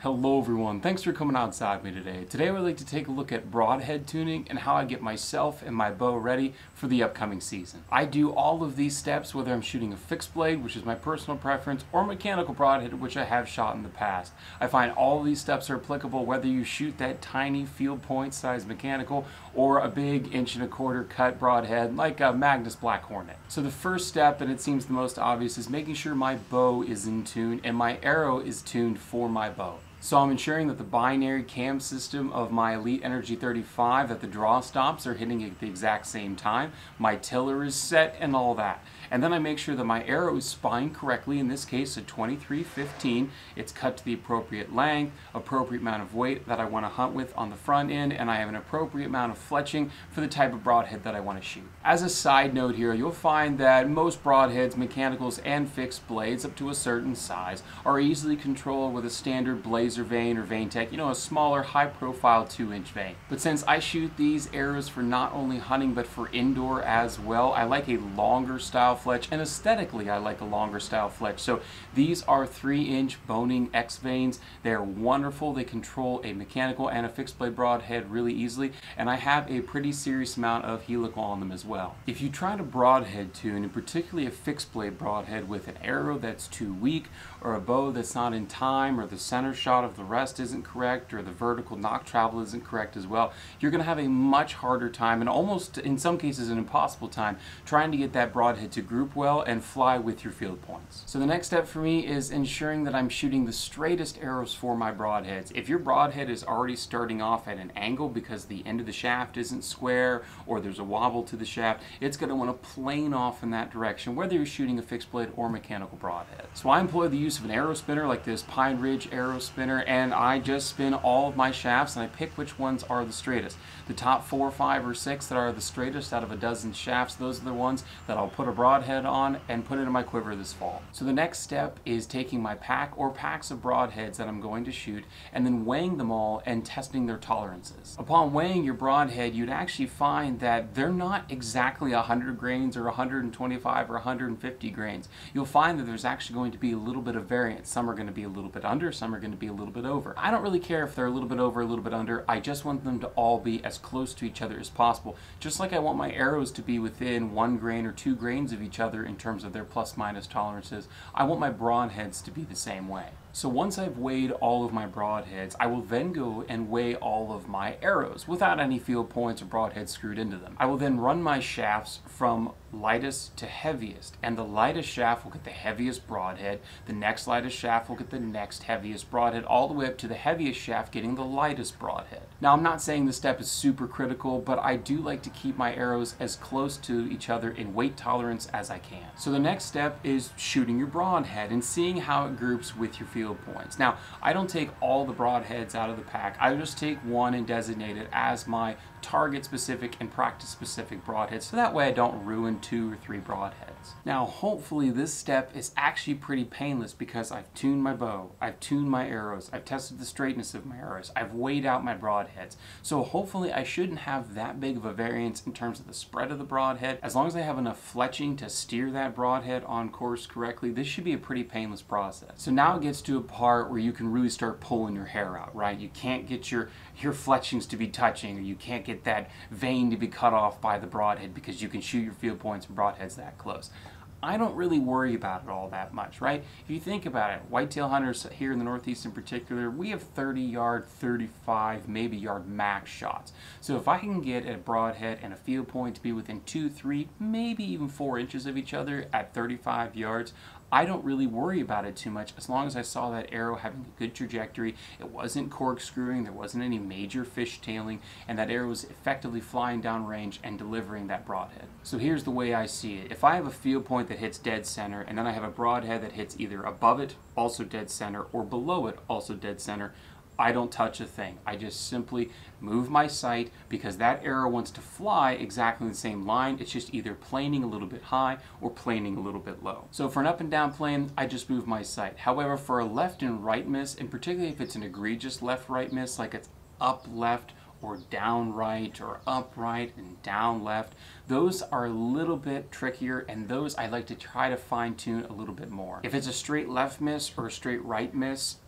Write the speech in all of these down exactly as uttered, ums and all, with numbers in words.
Hello everyone, thanks for coming outside with me today. Today I would like to take a look at broadhead tuning and how I get myself and my bow ready for the upcoming season. I do all of these steps whether I'm shooting a fixed blade, which is my personal preference, or mechanical broadhead, which I have shot in the past. I find all of these steps are applicable whether you shoot that tiny field point size mechanical or a big inch and a quarter cut broadhead like a Magnus Black Hornet. So the first step, and it seems the most obvious, is making sure my bow is in tune and my arrow is tuned for my bow. So I'm ensuring that the binary cam system of my Elite Energy thirty-five, that the draw stops are hitting at the exact same time, my tiller is set, and all that. And then I make sure that my arrow is spined correctly, in this case a twenty-three fifteen. It's cut to the appropriate length, appropriate amount of weight that I want to hunt with on the front end, and I have an appropriate amount of fletching for the type of broadhead that I want to shoot. As a side note here, you'll find that most broadheads, mechanicals, and fixed blades up to a certain size are easily controlled with a standard Blazer vane or VaneTech, you know, a smaller, high-profile two inch vane. But since I shoot these arrows for not only hunting but for indoor as well, I like a longer style fletch, and aesthetically I like a longer style fletch. So these are three inch Boning X vanes. They're wonderful. They control a mechanical and a fixed blade broadhead really easily, and I have a pretty serious amount of helical on them as well. If you try to broadhead tune, and particularly a fixed blade broadhead with an arrow that's too weak, or a bow that's not in time, or the center shot of the rest isn't correct, or the vertical nock travel isn't correct as well, you're going to have a much harder time, and almost in some cases an impossible time, trying to get that broadhead to group well and fly with your field points. So the next step for me is ensuring that I'm shooting the straightest arrows for my broadheads. If your broadhead is already starting off at an angle because the end of the shaft isn't square or there's a wobble to the shaft, it's going to want to plane off in that direction whether you're shooting a fixed blade or mechanical broadhead. So I employ the use of an arrow spinner like this Pine Ridge arrow spinner, and I just spin all of my shafts and I pick which ones are the straightest. The top four, five, or six that are the straightest out of a dozen shafts, those are the ones that I'll put a broadhead on and put it in my quiver this fall. So the next step is taking my pack or packs of broadheads that I'm going to shoot and then weighing them all and testing their tolerances. Upon weighing your broadhead, you'd actually find that they're not exactly one hundred grains or one hundred twenty-five or one hundred fifty grains. You'll find that there's actually going to be a little bit of variance. Some are going to be a little bit under, some are going to be a little bit over. I don't really care if they're a little bit over, a little bit under. I just want them to all be as close to each other as possible. Just like I want my arrows to be within one grain or two grains of each other in terms of their plus minus tolerances, I want my broadheads to be the same way. So once I've weighed all of my broadheads, I will then go and weigh all of my arrows without any field points or broadheads screwed into them. I will then run my shafts from lightest to heaviest, and the lightest shaft will get the heaviest broadhead, the next lightest shaft will get the next heaviest broadhead, all the way up to the heaviest shaft getting the lightest broadhead. Now I'm not saying this step is super critical, but I do like to keep my arrows as close to each other in weight tolerance as I can. So the next step is shooting your broadhead and seeing how it groups with your field points. Now, I don't take all the broadheads out of the pack. I just take one and designate it as my target specific and practice specific broadhead, so that way I don't ruin two or three broadheads. Now, hopefully this step is actually pretty painless because I've tuned my bow, I've tuned my arrows, I've tested the straightness of my arrows, I've weighed out my broadheads. So hopefully I shouldn't have that big of a variance in terms of the spread of the broadhead. As long as I have enough fletching to steer that broadhead on course correctly, this should be a pretty painless process. So now it gets to a part where you can really start pulling your hair out, right? You can't get your, your fletchings to be touching, or you can't get that vane to be cut off by the broadhead because you can shoot your field points and broadheads that close. I don't really worry about it all that much, right? If you think about it, whitetail hunters here in the Northeast in particular, we have thirty yard, thirty-five, maybe yard max shots. So if I can get a broadhead and a field point to be within two, three, maybe even four inches of each other at thirty-five yards, I don't really worry about it too much as long as I saw that arrow having a good trajectory, it wasn't corkscrewing, there wasn't any major fishtailing, and that arrow was effectively flying downrange and delivering that broadhead. So here's the way I see it. If I have a field point that hits dead center, and then I have a broadhead that hits either above it, also dead center, or below it, also dead center, I don't touch a thing. I just simply move my sight because that arrow wants to fly exactly in the same line. It's just either planing a little bit high or planing a little bit low. So for an up and down plane, I just move my sight. However, for a left and right miss, and particularly if it's an egregious left-right miss, like it's up left or down right or up right and down left, those are a little bit trickier, and those I like to try to fine tune a little bit more. If it's a straight left miss or a straight right miss,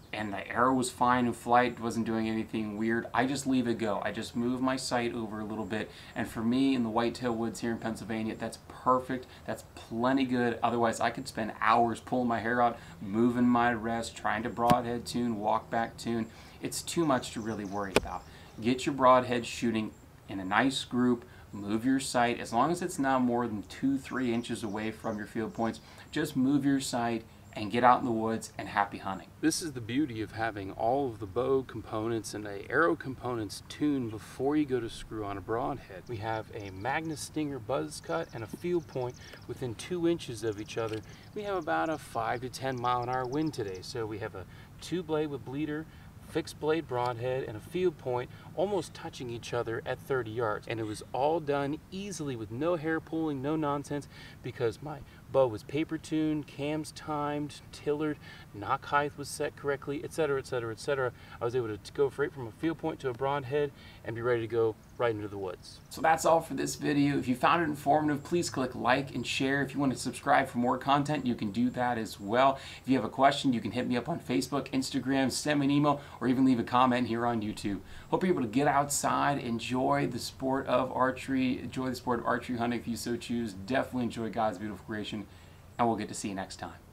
and the arrow was fine in flight, wasn't doing anything weird, I just leave it go. I just move my sight over a little bit, and for me in the whitetail woods here in Pennsylvania, that's perfect. That's plenty good. Otherwise, I could spend hours pulling my hair out, moving my rest, trying to broadhead tune, walk back tune. It's too much to really worry about. Get your broadhead shooting in a nice group. Move your sight, as long as it's not more than two, three inches away from your field points, just move your sight and get out in the woods and happy hunting. This is the beauty of having all of the bow components and the arrow components tuned before you go to screw on a broadhead. We have a Magnus Stinger buzz cut and a field point within two inches of each other. We have about a five to ten mile an hour wind today, so we have a two blade with bleeder, fixed blade broadhead, and a field point almost touching each other at thirty yards. And it was all done easily with no hair pulling, no nonsense, because my bow was paper tuned, cams timed, tillered, knock height was set correctly, etc, etc, et cetera. I was able to go straight from a field point to a broadhead and be ready to go right into the woods. So that's all for this video. If you found it informative, please click like and share. If you want to subscribe for more content, you can do that as well. If you have a question, you can hit me up on Facebook, Instagram, send me an email, or even leave a comment here on YouTube. Hope you're able to get outside, enjoy the sport of archery, enjoy the sport of archery hunting if you so choose. Definitely enjoy God's beautiful creation, and we'll get to see you next time.